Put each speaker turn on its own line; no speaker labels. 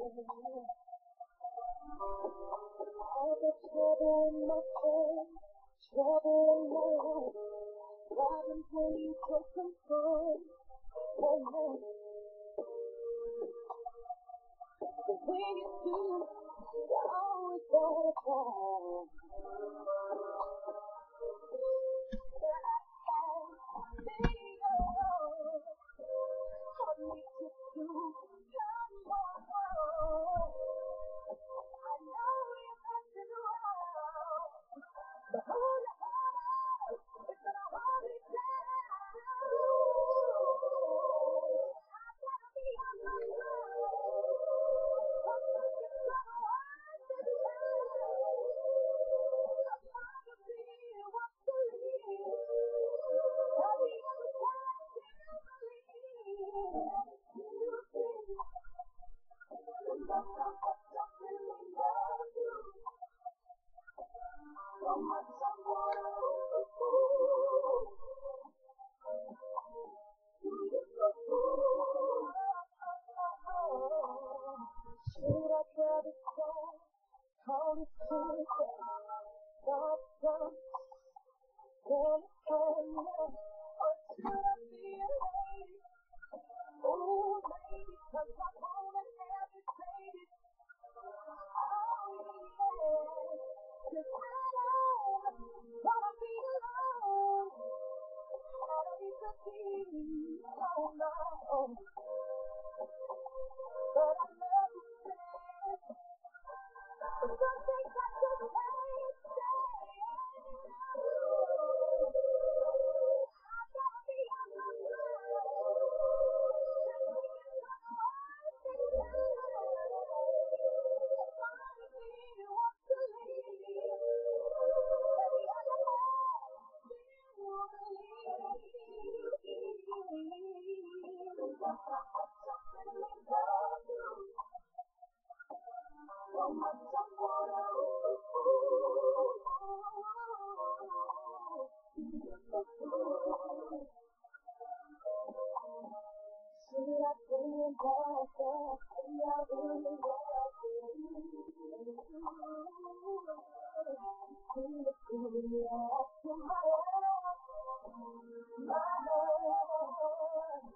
All the trouble in my soul, trouble in my life, God until you take control. Oh, no. The way you do, you always gotta try. Should I try to call it truth? God comes, then come, or should I be late? Oh, maybe 'cause I wanna have it, baby. Oh, yeah. 'Cause I don't wanna be alone. I need to be on my own. But I love you, man. Some things I just can't say. I gotta be on my own. Just thinking about the part of me wants to leave. But the other half still believes. Something about you. So much I wanna should I bring it back there? See, I really love you. See the beauty of my love, my love.